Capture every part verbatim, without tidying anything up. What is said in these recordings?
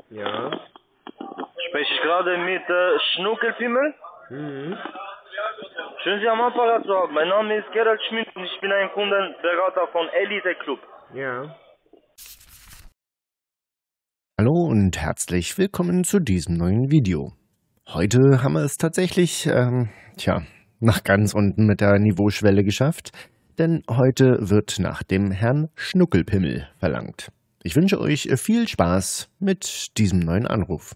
Ja. Spreche ich gerade mit äh, Schnuckelpimmel? Mhm. Schön, Sie am Apparat zu haben. Mein Name ist Gerald Schmidt und ich bin ein Kundenberater von Elite Club. Ja. Hallo und herzlich willkommen zu diesem neuen Video. Heute haben wir es tatsächlich, ähm, tja, nach ganz unten mit der Niveauschwelle geschafft, denn heute wird nach dem Herrn Schnuckelpimmel verlangt. Ich wünsche euch viel Spaß mit diesem neuen Anruf.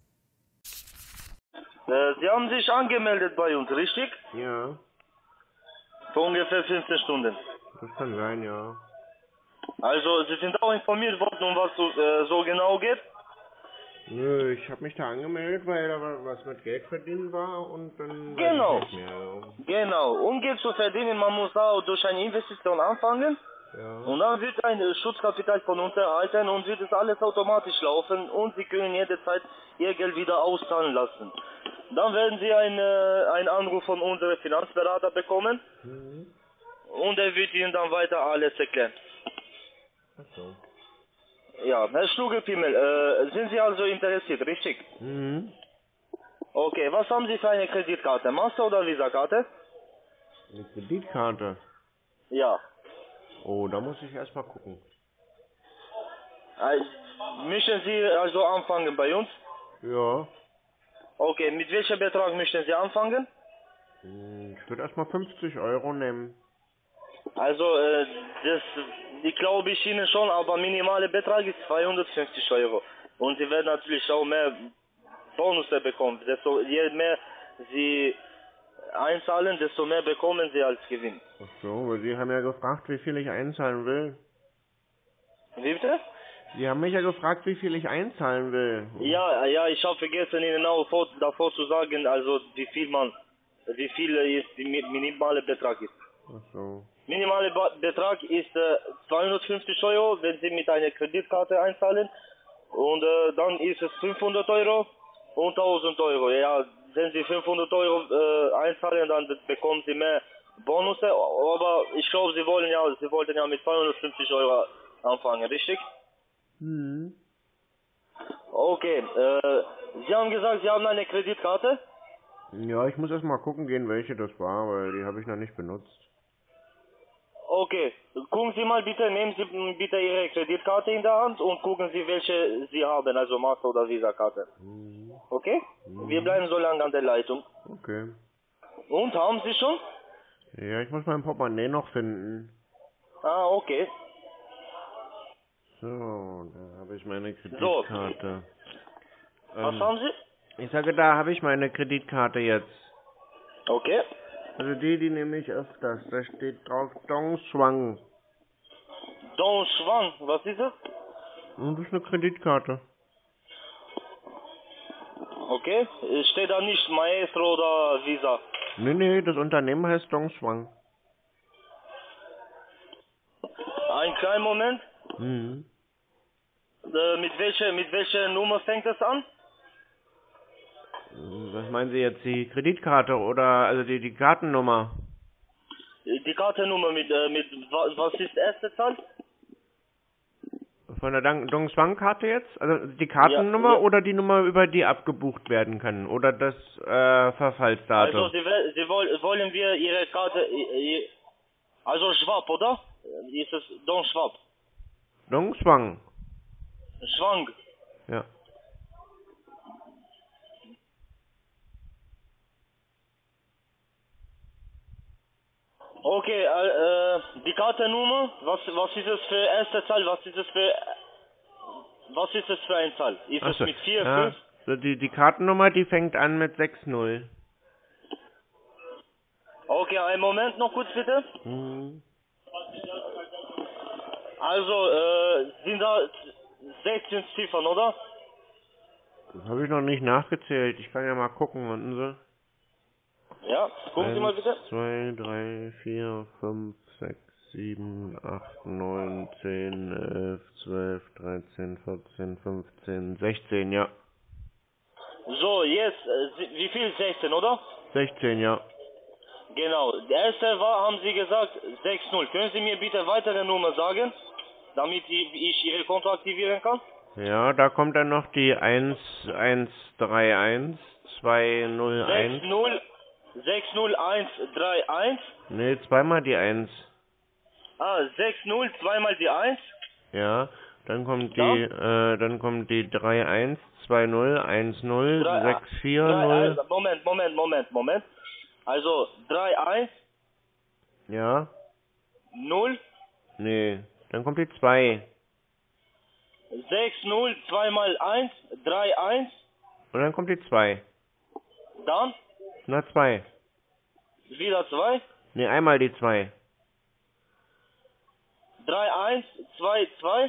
Äh, Sie haben sich angemeldet bei uns, richtig? Ja. Vor ungefähr fünfzehn Stunden. Das kann sein, ja. Also, Sie sind auch informiert worden, um was so, äh, so genau geht? Nö, ich habe mich da angemeldet, weil da was mit Geld verdienen war und dann Genau. weiß ich nicht mehr. So. Genau. Um Geld zu verdienen, man muss auch durch eine Investition anfangen. Ja. Und dann wird ein äh, Schutzkapital von uns erhalten und wird es alles automatisch laufen und Sie können jederzeit Ihr Geld wieder auszahlen lassen. Dann werden Sie einen äh, einen Anruf von unserem Finanzberater bekommen Mhm. und er wird Ihnen dann weiter alles erklären. Ach so. Ja, Herr Schnuckelpimmel, äh, sind Sie also interessiert, richtig? Mhm. Okay, was haben Sie für eine Kreditkarte? Master- oder Visa-Karte? Eine Kreditkarte. Ja. Oh, da muss ich erst mal gucken. Also, möchten Sie also anfangen bei uns? Ja. Okay, mit welchem Betrag möchten Sie anfangen? Hm, Ich würde erst mal fünfzig Euro nehmen. Also, äh, das, ich glaube ich Ihnen schon, aber minimale Betrag ist zweihundertfünfzig Euro. Und Sie werden natürlich auch mehr Bonusse bekommen. Desto, je mehr Sie einzahlen, desto mehr bekommen Sie als Gewinn. Ach so, weil Sie haben ja gefragt, wie viel ich einzahlen will. Wie bitte? Sie haben mich ja gefragt, wie viel ich einzahlen will. Ja, ja, ich habe vergessen Ihnen auch vor, davor zu sagen, also wie viel man, wie viel ist die mi- minimale Betrag ist. Ach so. Minimale Ba- Betrag ist äh, zweihundertfünfzig Euro, wenn Sie mit einer Kreditkarte einzahlen. Und äh, dann ist es fünfhundert Euro und tausend Euro. Ja, wenn Sie fünfhundert Euro äh, einzahlen, dann be- bekommen Sie mehr Bonusse. Aber ich glaube, Sie wollen ja, Sie wollten ja mit zweihundertfünfzig Euro anfangen, richtig? Mhm. Okay, äh, Sie haben gesagt, Sie haben eine Kreditkarte? Ja, ich muss erst mal gucken gehen, welche das war, weil die habe ich noch nicht benutzt. Okay, gucken Sie mal bitte, nehmen Sie m, bitte Ihre Kreditkarte in der Hand und gucken Sie, welche Sie haben, also Master- oder Visa-Karte. Mhm. Okay? Mhm. Wir bleiben so lange an der Leitung. Okay. Und, haben Sie schon? Ja, ich muss mein Portemonnaie noch finden. Ah, okay. So, da habe ich meine So, Kreditkarte. was Ähm, haben Sie? ich sage, da habe ich meine Kreditkarte jetzt. Okay. Also die, die nehme ich öfters. Da steht drauf Dongschwang. Don Schwan, was ist es? Und das ist eine Kreditkarte. Okay. Steht da nicht Maestro oder Visa? Nee, nee, das Unternehmen heißt Dongschwang. Ein kleinen Moment. Mhm. Äh, mit welcher, mit welcher Nummer fängt es an? Was meinen Sie jetzt, die Kreditkarte oder also die, die Kartennummer? Die Kartennummer mit, äh, mit, wa- was ist erste Zahl? Von der Dang- Dongschwang-Karte jetzt? Also die Ja, Kartennummer ja. oder die Nummer, über die abgebucht werden kann? Oder das äh, Verfallsdatum? Also, Sie, will- Sie woll, wollen wir Ihre Karte, i- i- also Schwab, oder? Ist es Don Schwab? Dongschwang. Schwang. Ja. Okay, äh, äh, die Kartennummer, was, was ist es für erste Zahl, was ist es für, was ist es für eine Zahl? Ist es Achso. mit vier, Ja. fünf? So die, die Kartennummer, die fängt an mit sechs null. Okay, einen Moment noch kurz bitte. Mhm. Also, äh, sind da sechzehn Ziffern, oder? Das habe ich noch nicht nachgezählt. Ich kann ja mal gucken, warten Sie. Ja, gucken Sie mal eins, bitte. zwei, drei, vier, fünf, sechs, sieben, acht, neun, zehn, elf, zwölf, dreizehn, vierzehn, fünfzehn, sechzehn, ja. So, jetzt, äh, Sie- wie viel? sechzehn, oder? sechzehn, ja. Genau. Der erste war, haben Sie gesagt, sechs null. Können Sie mir bitte weitere Nummer sagen, damit ich ich Ihre Konto aktivieren kann? Ja, da kommt dann noch die eins eins drei eins zwei null eins. sechs null eins drei eins. Ne, zweimal die eins. Ah, sechs null, zweimal die eins. Ja, dann kommt die, Ja? äh, dann kommt die drei eins zwei null eins null Drei- sechs vier drei null. eins, Moment, Moment, Moment, Moment. Also drei eins Ja, null nee, dann kommt die zwei. sechs null, zweimal eins, drei eins. Und dann kommt die zwei. Dann Na, zwei. wieder zwei. Ne, einmal die zwei. drei eins zwei zwei.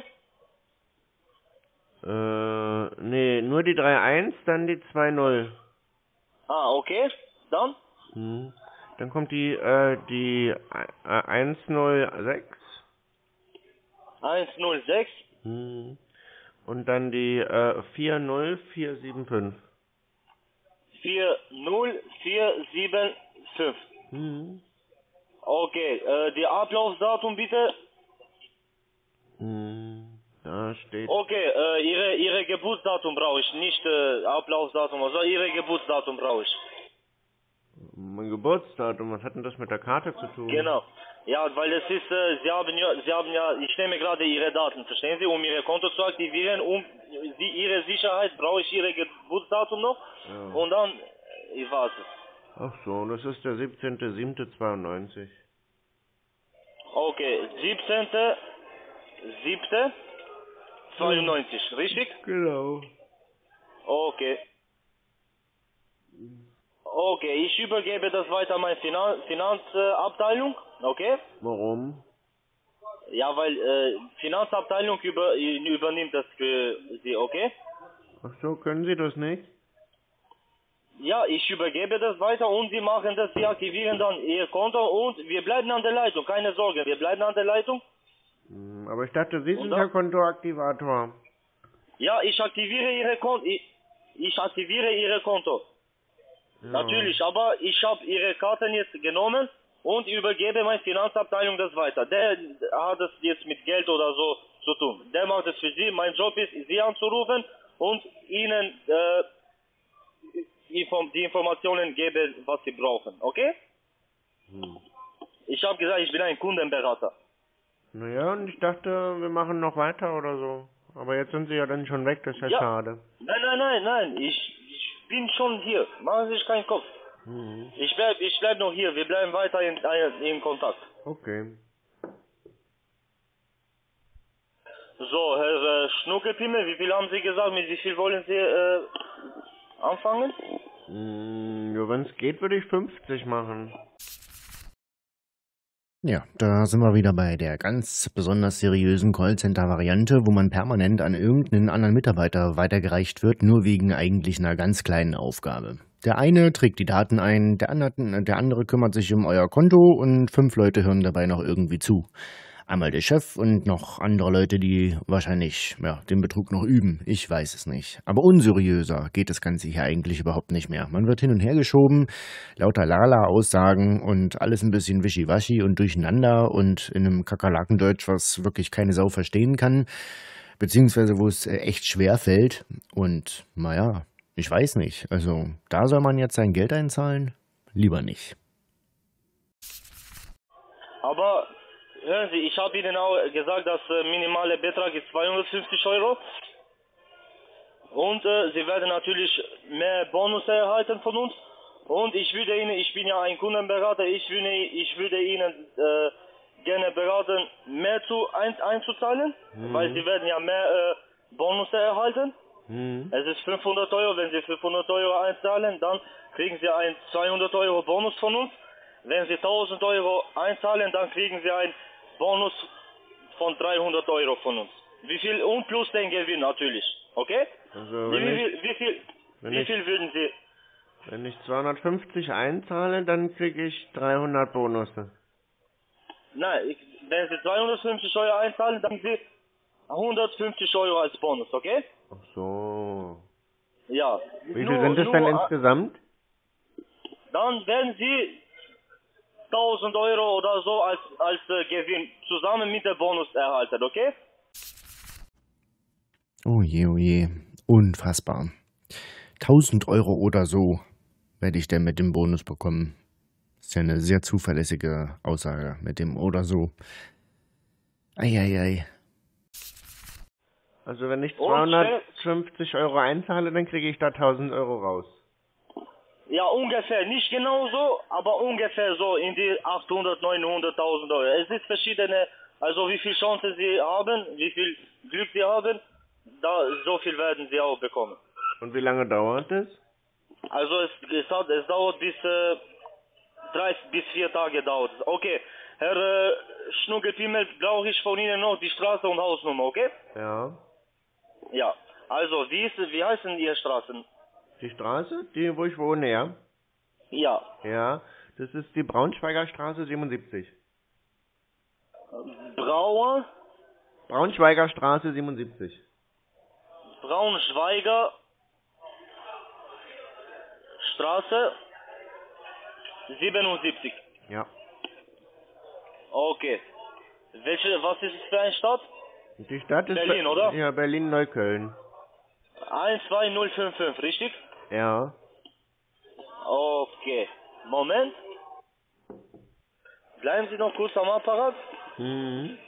Äh, nee, nur die drei eins, dann die zwei null. Ah, okay. Dann Hm. Dann kommt die, äh, die äh, eins null sechs. eins null sechs. Hm. Und dann die äh, vier null vier sieben fünf. vier null vier sieben fünf. Hm. Okay, äh, die Ablaufdatum bitte. Hm. Da steht. Okay, äh, ihre, ihre Geburtsdatum brauche ich, nicht äh, Ablaufdatum, also ihre Geburtsdatum brauche ich. Mein Geburtsdatum, was hat denn das mit der Karte zu tun? Genau. Ja, weil es ist, äh, Sie haben ja, Sie haben ja, ich nehme gerade Ihre Daten, verstehen Sie, um Ihre Konto zu aktivieren, um Sie, Ihre Sicherheit brauche ich Ihre Geburtsdatum noch Ja. und dann, ich warte. Ach so, das ist der siebzehnter siebter zweiundneunzig. Okay, siebzehnter siebter zweiundneunzig, richtig? Genau. Okay. Okay, ich übergebe das weiter an meine Finan Finanzabteilung, okay? Warum? Ja, weil äh, Finanzabteilung über, übernimmt das für Sie, okay? Ach so, können Sie das nicht? Ja, ich übergebe das weiter und Sie machen das, Sie aktivieren dann Ihr Konto und wir bleiben an der Leitung, keine Sorge, wir bleiben an der Leitung. Hm, aber ich dachte, Sie Und sind dann? der Kontoaktivator. Ja, ich aktiviere Ihre Konto, ich, ich aktiviere Ihre Konto. Ja. Natürlich, aber ich habe Ihre Karten jetzt genommen und übergebe meine Finanzabteilung das weiter. Der hat es jetzt mit Geld oder so zu tun. Der macht es für Sie. Mein Job ist, Sie anzurufen und Ihnen äh, Inform die Informationen geben, was Sie brauchen. Okay? Hm. Ich habe gesagt, ich bin ein Kundenberater. Naja, und ich dachte, wir machen noch weiter oder so. Aber jetzt sind Sie ja dann schon weg, das ist ja, Ja. schade. Nein, nein, nein, nein. Ich, ich bin schon hier. Machen Sie sich keinen Kopf. Hm. Ich bleib, ich bleib noch hier. Wir bleiben weiter in, in Kontakt. Okay. So, Herr äh, Schnuckelpimmel, wie viel haben Sie gesagt? Mit wie viel wollen Sie äh, anfangen? Hm, ja, wenn es geht, würde ich fünfzig machen. Ja, da sind wir wieder bei der ganz besonders seriösen Callcenter-Variante, wo man permanent an irgendeinen anderen Mitarbeiter weitergereicht wird, nur wegen eigentlich einer ganz kleinen Aufgabe. Der eine trägt die Daten ein, der andere, der andere kümmert sich um euer Konto und fünf Leute hören dabei noch irgendwie zu. Einmal der Chef und noch andere Leute, die wahrscheinlich ja, den Betrug noch üben. Ich weiß es nicht. Aber unseriöser geht das Ganze hier eigentlich überhaupt nicht mehr. Man wird hin und her geschoben, lauter Lala-Aussagen und alles ein bisschen wischiwaschi und durcheinander und in einem Kakerlakendeutsch, was wirklich keine Sau verstehen kann. Beziehungsweise wo es echt schwer fällt. Und naja, ich weiß nicht. Also da soll man jetzt sein Geld einzahlen? Lieber nicht. Aber hören Sie, ich habe Ihnen auch gesagt, dass äh, minimale Betrag ist zweihundertfünfzig Euro. Und äh, Sie werden natürlich mehr Bonus erhalten von uns. Und ich würde Ihnen, ich bin ja ein Kundenberater, ich würde, ich würde Ihnen äh, gerne beraten, mehr zu ein, einzuzahlen, Mhm. weil Sie werden ja mehr äh, Bonus erhalten. Hm. Es ist fünfhundert Euro, wenn Sie fünfhundert Euro einzahlen, dann kriegen Sie ein zweihundert Euro Bonus von uns. Wenn Sie tausend Euro einzahlen, dann kriegen Sie einen Bonus von dreihundert Euro von uns. Wie viel? Und plus den Gewinn natürlich. Okay? Also Wie, wenn wie, ich, wie viel, wenn wie ich- viel würden Sie? wenn ich zweihundertfünfzig einzahle, dann kriege ich dreihundert Bonusse. Nein, ich, wenn Sie zweihundertfünfzig Euro einzahlen, dann kriegen Sie hundertfünfzig Euro als Bonus, okay? Ach so. Ja. Wie viel Nur- sind es nur, denn äh, insgesamt? Dann werden Sie tausend Euro oder so als, als äh, Gewinn zusammen mit dem Bonus erhalten, okay? Oh je, oh je. Unfassbar. tausend Euro oder so werde ich denn mit dem Bonus bekommen. Ist ja eine sehr zuverlässige Aussage mit dem oder so. Eieiei. Also wenn ich zweihundertfünfzig Euro einzahle, dann kriege ich da tausend Euro raus. Ja, ungefähr. Nicht genau so, aber ungefähr so in die achthundert, neunhunderttausend Euro. Es ist verschiedene, also wie viel Chancen Sie haben, wie viel Glück Sie haben, da so viel werden Sie auch bekommen. Und wie lange dauert es? Also es, es, hat, es dauert bis äh, drei bis vier Tage dauert es. Okay, Herr äh, Schnuckelpimmel, brauche ich von Ihnen noch die Straße und Hausnummer, okay? Ja. Ja, also wie, ist, wie heißen Ihre Straßen? Die Straße? Die, wo ich wohne, ja? Ja. Ja, das ist die Braunschweiger Straße siebenundsiebzig. Brauer? Braunschweiger Straße siebenundsiebzig. Braunschweiger Straße siebenundsiebzig. Ja. Okay. Welche, was ist es für eine Stadt? Die Stadt ist Berlin, Be oder? Ja, Berlin-Neukölln. eins zwei null fünf fünf, richtig? Ja. Okay. Moment. Bleiben Sie noch kurz am Apparat. Mhm.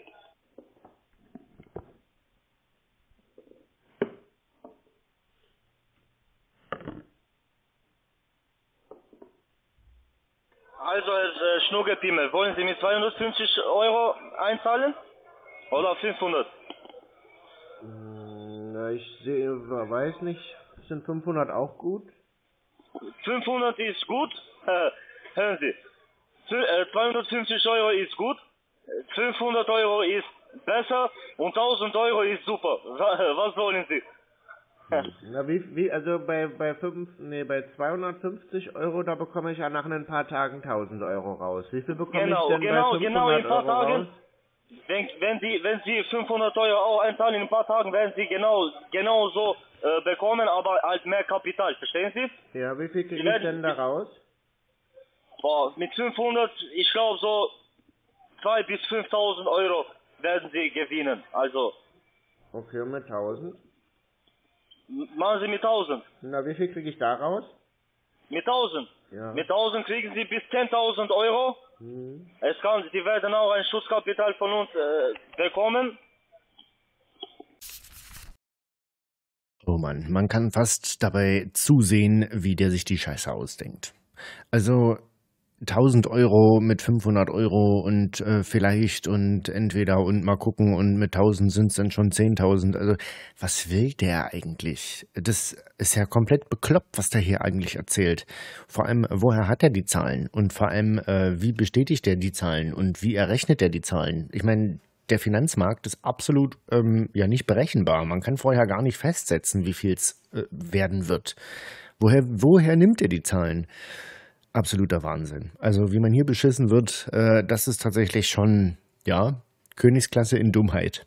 Also, Herr äh, Schnuckelpimmel, wollen Sie mit zweihundertfünfzig Euro einzahlen? Oder fünfhundert? Na, ich sehe, weiß nicht, sind fünfhundert auch gut? fünfhundert ist gut. Hören Sie. zweihundertfünfzig Euro ist gut. fünfhundert Euro ist besser. Und tausend Euro ist super. Was wollen Sie? Na, wie, wie, also bei, bei fünf, nee, bei zweihundertfünfzig Euro, da bekomme ich ja nach ein paar Tagen tausend Euro raus. Wie viel bekomme Genau, ich denn genau, bei genau, in fünfhundert ein paar Euro Tagen. raus? Wenn, wenn Sie, wenn Sie fünfhundert Euro auch einzahlen, in ein paar Tagen werden Sie genau, genau so äh, bekommen, aber halt mehr Kapital, verstehen Sie? Ja, wie viel kriege werden- ich denn da raus? Boah, mit fünfhundert, ich glaube so zweitausend bis fünftausend Euro werden Sie gewinnen. Also, Okay, und mit tausend? m- machen Sie mit tausend. Na, wie viel kriege ich da raus? Mit tausend. Ja. Mit tausend kriegen Sie bis zehntausend Euro. Hm. Es kann, Sie werden auch ein Schutzkapital von uns äh, bekommen. Oh Mann, man kann fast dabei zusehen, wie der sich die Scheiße ausdenkt. Also tausend Euro mit fünfhundert Euro und äh, vielleicht und entweder und mal gucken und mit tausend sind es dann schon zehntausend. Also was will der eigentlich? Das ist ja komplett bekloppt, was der hier eigentlich erzählt. Vor allem, woher hat er die Zahlen? Und vor allem, äh, wie bestätigt er die Zahlen? Und wie errechnet er die Zahlen? Ich meine, der Finanzmarkt ist absolut ähm, ja nicht berechenbar. Man kann vorher gar nicht festsetzen, wie viel es äh, werden wird. Woher, woher nimmt er die Zahlen? Absoluter Wahnsinn. Also wie man hier beschissen wird, äh, das ist tatsächlich schon, ja, Königsklasse in Dummheit.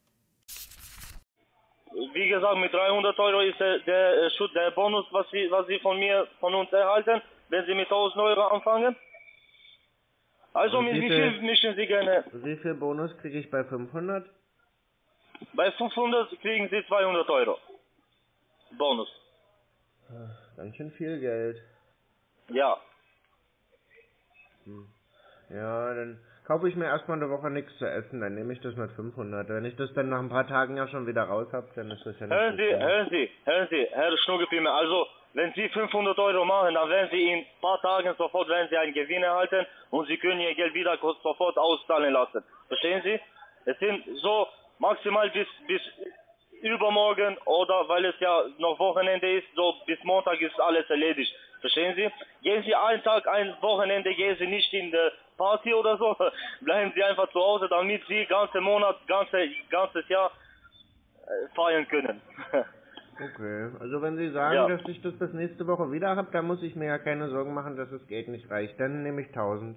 Wie gesagt, mit dreihundert Euro ist der, der, äh, Schutz- der Bonus, was Sie, was Sie von mir, von uns erhalten, wenn Sie mit tausend Euro anfangen. Also Und mit wie wie viel- viel möchten Sie gerne? Wie viel Bonus kriege ich bei fünfhundert? Bei fünfhundert kriegen Sie zweihundert Euro. Bonus. Ganz schön viel Geld. Ja. Ja, dann kaufe ich mir erstmal eine Woche nichts zu essen, dann nehme ich das mit fünfhundert. Wenn ich das dann nach ein paar Tagen ja schon wieder raus habe, dann ist das ja nicht Hören so Sie, schlimm. hören Sie, hören Sie, Herr Schnuckelpimmel, also wenn Sie fünfhundert Euro machen, dann werden Sie in ein paar Tagen sofort werden Sie einen Gewinn erhalten und Sie können Ihr Geld wieder sofort auszahlen lassen. Verstehen Sie? Es sind so maximal bis bis übermorgen oder weil es ja noch Wochenende ist, so bis Montag ist alles erledigt. Verstehen Sie? Gehen Sie einen Tag, ein Wochenende, gehen Sie nicht in die Party oder so. Bleiben Sie einfach zu Hause, damit Sie ganze Monat, ganze, ganzes Jahr äh, feiern können. Okay, also wenn Sie sagen, Ja. dass ich das bis nächste Woche wieder habe, dann muss ich mir ja keine Sorgen machen, dass das Geld nicht reicht. Dann nehme ich tausend.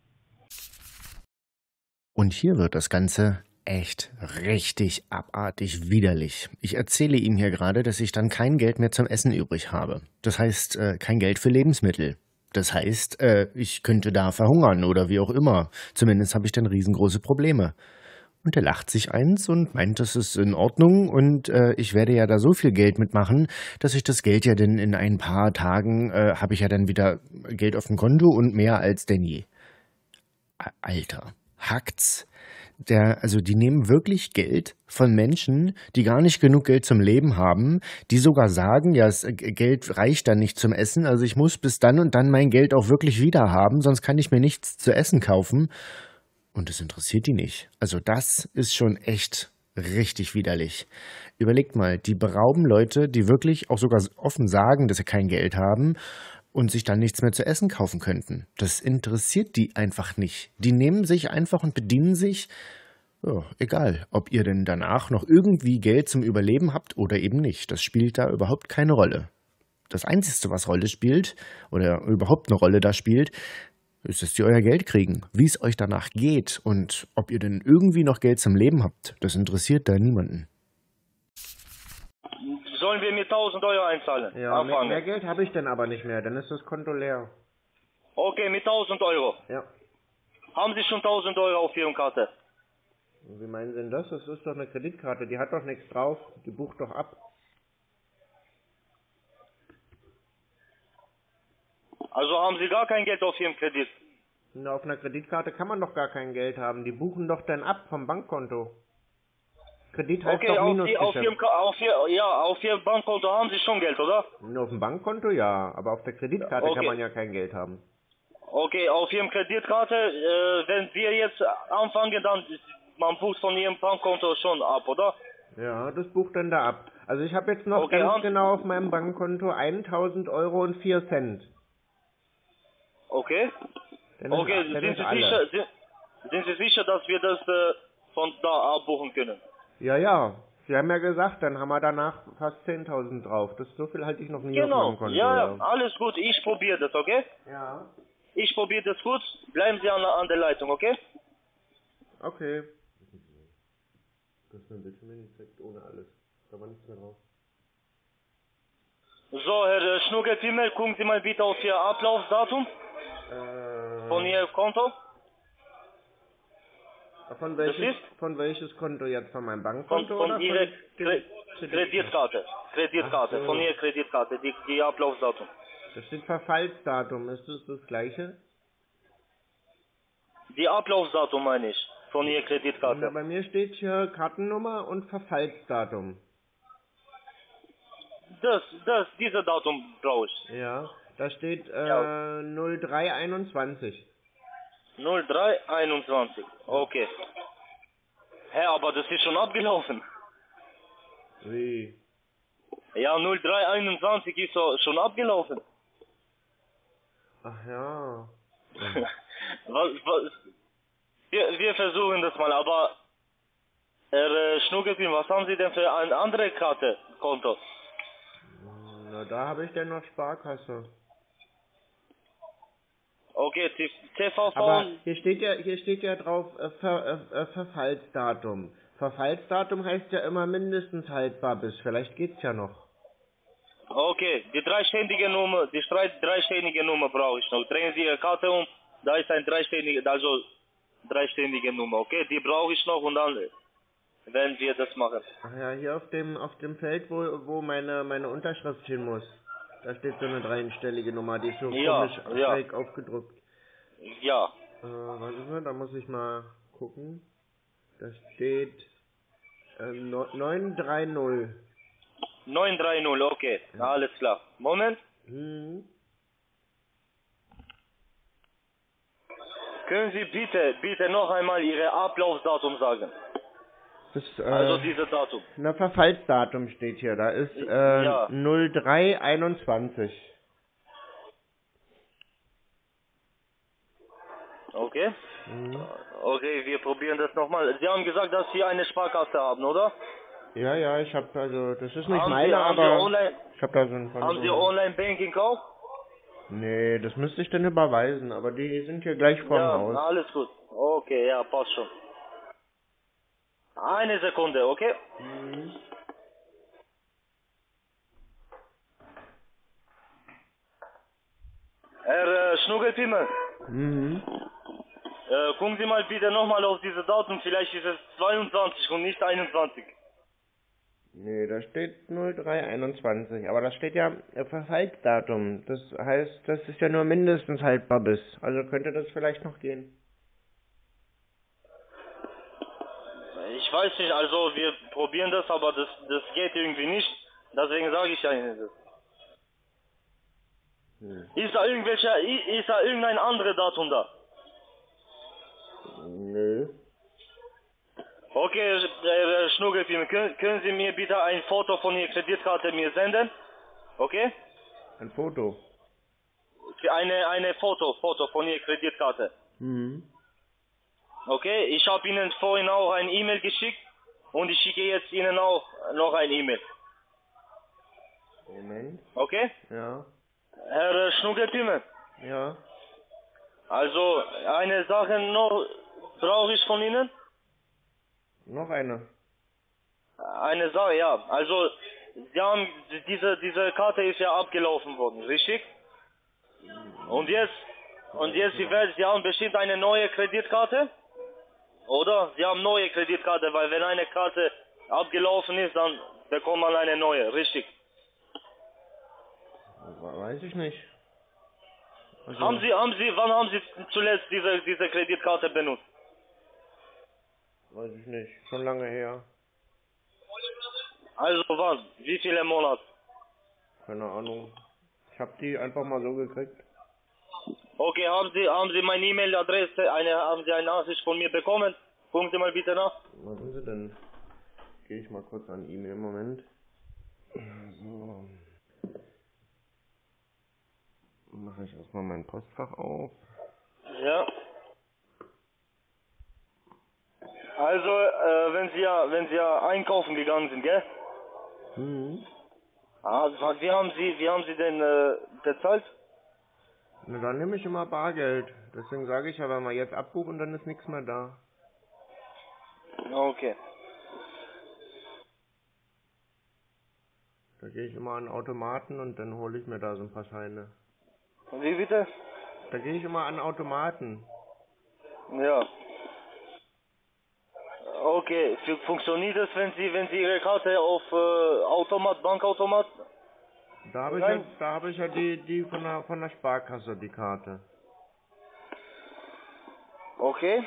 Und hier wird das Ganze echt richtig abartig widerlich. Ich erzähle ihm hier gerade, dass ich dann kein Geld mehr zum Essen übrig habe. Das heißt, äh, kein Geld für Lebensmittel. Das heißt, äh, ich könnte da verhungern oder wie auch immer. Zumindest habe ich dann riesengroße Probleme. Und er lacht sich eins und meint, das ist in Ordnung und äh, ich werde ja da so viel Geld mitmachen, dass ich das Geld ja dann in ein paar Tagen, äh, habe ich ja dann wieder Geld auf dem Konto und mehr als denn je. Alter, hackt's. Der, also die nehmen wirklich Geld von Menschen, die gar nicht genug Geld zum Leben haben, die sogar sagen, ja, das Geld reicht dann nicht zum Essen, also ich muss bis dann und dann mein Geld auch wirklich wieder haben, sonst kann ich mir nichts zu essen kaufen. Und das interessiert die nicht. Also das ist schon echt richtig widerlich. Überlegt mal, die berauben Leute, die wirklich auch sogar offen sagen, dass sie kein Geld haben und sich dann nichts mehr zu essen kaufen könnten. Das interessiert die einfach nicht. Die nehmen sich einfach und bedienen sich, ja, egal, ob ihr denn danach noch irgendwie Geld zum Überleben habt oder eben nicht. Das spielt da überhaupt keine Rolle. Das Einzige, was Rolle spielt oder überhaupt eine Rolle da spielt, ist, dass ihr euer Geld kriegen. Wie es euch danach geht und ob ihr denn irgendwie noch Geld zum Leben habt, das interessiert da niemanden. Sollen wir mir tausend Euro einzahlen? Ja, mehr, mehr Geld habe ich denn aber nicht mehr, dann ist das Konto leer. Okay, mit tausend Euro. Ja. Haben Sie schon tausend Euro auf Ihrer Karte? Wie meinen Sie denn das? Das ist doch eine Kreditkarte, die hat doch nichts drauf, die bucht doch ab. Also haben Sie gar kein Geld auf Ihrem Kredit? Na, auf einer Kreditkarte kann man doch gar kein Geld haben, die buchen doch dann ab vom Bankkonto. Kredit heißt okay, doch auf, Minusgeschäft. auf, Ihrem, auf, Ihr, ja, auf Ihrem Bankkonto haben Sie schon Geld, oder? Nur auf dem Bankkonto ja, aber auf der Kreditkarte okay. kann man ja kein Geld haben. Okay, auf Ihrem Kreditkarte, äh, wenn wir jetzt anfangen, dann man bucht von Ihrem Bankkonto schon ab, oder? Ja, das bucht dann da ab. Also ich habe jetzt noch okay, ganz haben genau auf meinem Bankkonto eintausend Euro und vier Cent. Okay. Dann okay, ist, dann sind, ist Sie alle. sicher, sind, sind Sie sicher, dass wir das äh, von da abbuchen können? Ja, ja. Sie haben ja gesagt, dann haben wir danach fast zehntausend drauf. Das so viel halte ich noch nie genau. auf meinem Konto. Ja, ja, alles gut. Ich probiere das, okay? Ja. Ich probiere das gut. Bleiben Sie an, an der Leitung, okay? Okay. Das ist ein Bildschirmeffekt ohne alles. Da war nichts mehr drauf. So, Herr Schnuckelpimmel, gucken Sie mal bitte auf Ihr Ablaufdatum Äh, von Ihrem Konto. von welches, von welches Konto jetzt? Von meinem Von, Bankkonto von oder Ihrer von Kre Kreditkarte. Kreditkarte, so. von Ihrer Kreditkarte, die, die Ablaufdatum. Da steht Verfallsdatum. Ist das das gleiche? Die Ablaufdatum meine ich, von Ihrer Na, Kreditkarte. bei mir steht hier Kartennummer und Verfallsdatum. Das, das, dieses Datum brauche ich. Ja, da steht äh, Ja. null drei einundzwanzig. null drei einundzwanzig, okay. Hä, aber das ist schon abgelaufen. Wie? Ja, null drei einundzwanzig ist so schon abgelaufen. Ach ja. was, was, wir, wir versuchen das mal, aber Herr äh, Schnuckelpin, was haben Sie denn für eine andere Karte, Konto? Na, da habe ich denn noch Sparkasse. Okay, T V V. Aber hier steht ja, hier steht ja drauf äh, Ver, äh, äh, Verfallsdatum. Verfallsdatum heißt ja immer mindestens haltbar bis. Vielleicht geht's ja noch. Okay, die dreiständige Nummer, die drei- dreiständige Nummer brauche ich noch. Drehen Sie Ihre Karte um, da ist ein dreiständige, also dreiständige Nummer, okay? Die brauche ich noch und dann werden wir das machen. Ach ja, hier auf dem auf dem Feld, wo wo meine meine Unterschrift hin muss. Da steht so eine dreistellige Nummer, die ist so Ja, komisch ja. schräg aufgedruckt. Ja, Äh, warte mal, da muss ich mal gucken. Da steht äh, neun drei null. neun drei null, okay, Ja. alles klar. Moment, Hm. können Sie bitte, bitte noch einmal Ihre Ablaufdatum sagen? Das, äh, Also dieses Datum. na, Verfallsdatum steht hier. Da ist äh, Ja. null drei einundzwanzig. Okay? Mhm. Okay, wir probieren das nochmal. Sie haben gesagt, dass Sie eine Sparkasse haben, oder? Ja, ja, ich habe also, das ist nicht Haben meine, Sie, haben Sie aber online, ich habe da so ein haben Sie Konto. Online-Banking auch? Nee, das müsste ich dann überweisen, aber die sind hier gleich vorm Ja, Haus. alles gut. Okay, ja, passt schon. Eine Sekunde, okay? Mhm. Herr äh, Schnuckelpimmel, Mhm. Äh, gucken Sie mal bitte nochmal auf diese Datum, vielleicht ist es zweiundzwanzig und nicht einundzwanzig. Nee, da steht null drei einundzwanzig, aber das steht ja äh, Verfallsdatum. Das heißt, das ist ja nur mindestens haltbar bis. Also könnte das vielleicht noch gehen. Ich weiß nicht, also wir probieren das, aber das, das geht irgendwie nicht. Deswegen sage ich ja Ihnen das. Hm. Ist da irgendwelche, i- ist da irgendein anderes Datum da? Nö. Okay, äh, Schnurgelfilm, können, können Sie mir bitte ein Foto von Ihrer Kreditkarte mir senden? Okay? Ein Foto. Eine, eine Foto, Foto von Ihrer Kreditkarte. Mhm. Okay, ich habe Ihnen vorhin auch ein E-Mail geschickt und ich schicke jetzt Ihnen auch noch ein E-Mail. Moment. Okay? Ja. Herr äh, Schnurgelfilm, Ja. also eine Sache noch brauche ich von Ihnen. Noch eine. Eine Sache, ja. Also, Sie haben, diese, diese Karte ist ja abgelaufen worden, richtig? Und jetzt, und jetzt, Sie, werden, Sie haben bestimmt eine neue Kreditkarte? Oder? Sie haben neue Kreditkarte, weil wenn eine Karte abgelaufen ist, dann bekommt man eine neue, richtig? Weiß ich nicht. Also, Haben Sie, haben Sie, wann haben Sie zuletzt diese, diese Kreditkarte benutzt? weiß ich nicht. Schon lange her. Also wann? Wie viele Monate? Keine Ahnung. Ich habe die einfach mal so gekriegt. Okay, haben Sie, haben Sie meine E-Mail-Adresse, eine, haben Sie eine Nachricht von mir bekommen? Gucken Sie mal bitte nach. Was sind Sie denn? Gehe ich mal kurz an E-Mail, Moment. So. Mache ich erstmal mein Postfach auf. Ja. Also, äh, wenn Sie ja, wenn Sie ja einkaufen gegangen sind, gell? Mhm. Ah, wie haben Sie, wie haben Sie denn äh, bezahlt? Na, dann nehme ich immer Bargeld. Deswegen sage ich ja, wenn wir jetzt abbuchen, dann ist nichts mehr da. Okay. Da gehe ich immer an den Automaten und dann hole ich mir da so ein paar Scheine. Wie bitte? Da gehe ich immer an den Automaten. Ja. Okay, F funktioniert das, wenn Sie, wenn Sie Ihre Karte auf äh, Automat, Bankautomat? Da habe ich ja, da habe ich ja die, die von der, von der Sparkasse, die Karte. Okay.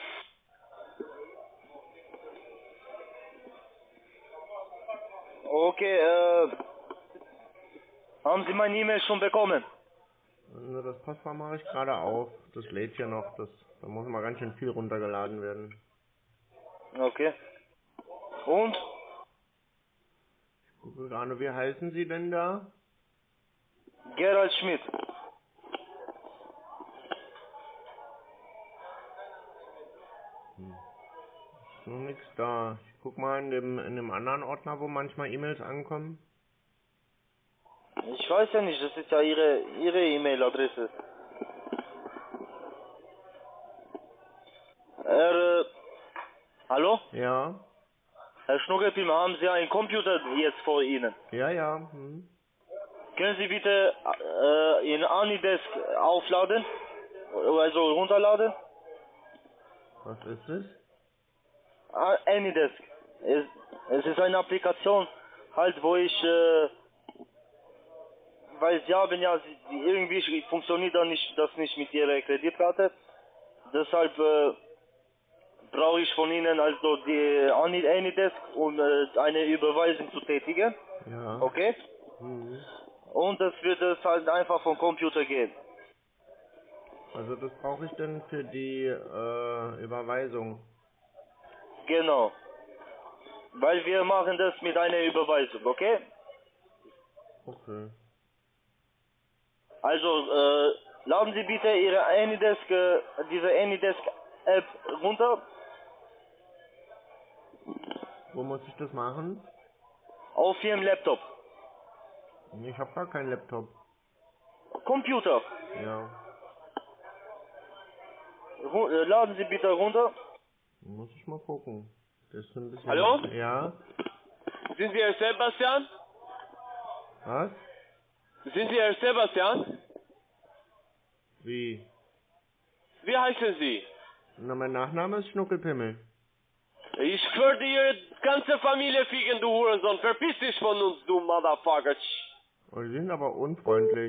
Okay, äh, haben Sie meine E-Mail schon bekommen? Also das Postfach mache ich gerade auf. Das lädt hier noch. Das, da muss mal ganz schön viel runtergeladen werden. Okay. Und? Ich gucke gerade, wie heißen Sie denn da? Gerald Schmidt. Ist noch nichts da. Ich guck mal in dem, in dem anderen Ordner, wo manchmal E-Mails ankommen. Ich weiß ja nicht, das ist ja Ihre Ihre E-Mail-Adresse. Herr, äh, hallo? Ja. Herr Schnuggelpilmer, haben Sie einen Computer jetzt vor Ihnen? Ja, ja. Hm. Können Sie bitte äh, in Anidesk aufladen? Also runterladen? Was ist es? Ah, Anydesk. Es, es ist eine Applikation, halt, wo ich, äh, weil Sie haben ja, Sie, irgendwie funktioniert das nicht, das nicht mit Ihrer Kreditkarte. Deshalb äh, brauche ich von Ihnen also die Any- Anydesk, um äh, eine Überweisung zu tätigen. Ja. Okay? Hm. Und das wird es halt einfach vom Computer gehen. Also das brauche ich denn für die äh, Überweisung. Genau. Weil wir machen das mit einer Überweisung, okay? Okay. Also, äh, laden Sie bitte Ihre Anydesk, äh, diese Anydesk App runter. Wo muss ich das machen? Auf Ihrem Laptop. Ich habe gar keinen Laptop. Computer. Ja. Ru äh, laden Sie bitte runter. Muss ich mal gucken. Das ist ein bisschen... Hallo? Ja. Sind Sie Herr Sebastian? Was? Sind Sie Herr Sebastian? Wie? Wie heißen Sie? Na, mein Nachname ist Schnuckelpimmel. Ich würde ihre ganze Familie ficken, du Hurensohn. Verpiss dich von uns, du Motherfucker. Oh, die sind aber unfreundlich.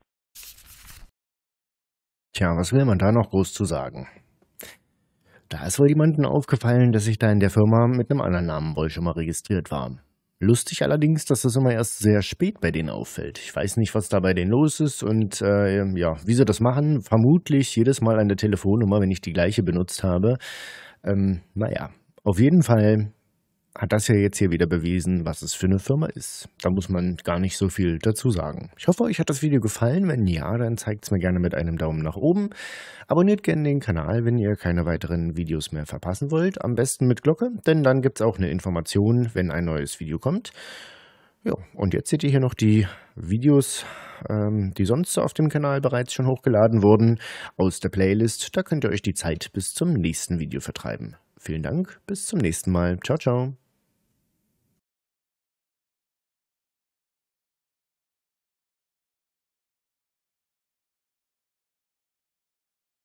Tja, was will man da noch groß zu sagen? Da ist wohl jemandem aufgefallen, dass ich da in der Firma mit einem anderen Namen wohl schon mal registriert war. Lustig allerdings, dass das immer erst sehr spät bei denen auffällt. Ich weiß nicht, was da bei denen los ist und äh, ja, wie sie das machen. Vermutlich jedes Mal an der Telefonnummer, wenn ich die gleiche benutzt habe. Ähm, naja, auf jeden Fall hat das ja jetzt hier wieder bewiesen, was es für eine Firma ist. Da muss man gar nicht so viel dazu sagen. Ich hoffe, euch hat das Video gefallen. Wenn ja, dann zeigt es mir gerne mit einem Daumen nach oben. Abonniert gerne den Kanal, wenn ihr keine weiteren Videos mehr verpassen wollt. Am besten mit Glocke, denn dann gibt es auch eine Information, wenn ein neues Video kommt. Ja, und jetzt seht ihr hier noch die Videos, ähm, die sonst auf dem Kanal bereits schon hochgeladen wurden, aus der Playlist. Da könnt ihr euch die Zeit bis zum nächsten Video vertreiben. Vielen Dank, bis zum nächsten Mal. Ciao, ciao.